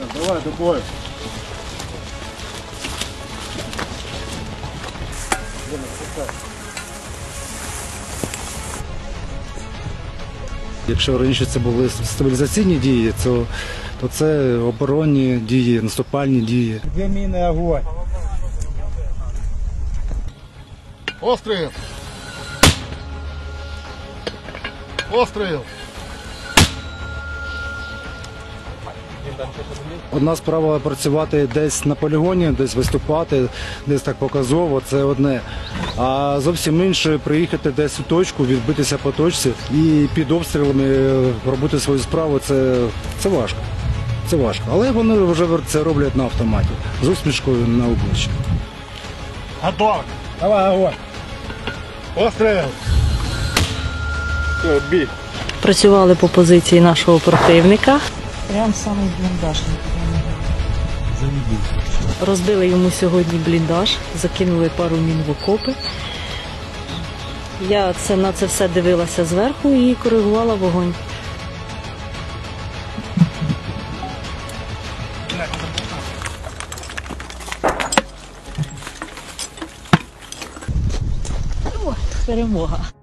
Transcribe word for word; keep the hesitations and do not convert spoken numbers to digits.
Давай, до бою. Якщо раніше це були стабілізаційні дії, то, то це оборонні дії, наступальні дії. Дві міни, огонь. Постріл! Постріл! Одна справа працювати десь на полігоні, десь виступати, десь так показово, це одне. А зовсім інше приїхати десь у точку, відбитися по точці і під обстрілами робити свою справу, це, це важко. Це важко. Але вони вже це роблять на автоматі, з усмішкою на обличчі. Готов! Давай, огонь! Постріл! Все, бій! Працювали по позиції нашого противника. Прям самий бліндаж. Розбили йому сьогодні бліндаж, закинули пару мін в окопи. Я це, на це все дивилася зверху і коригувала вогонь. О, перемога.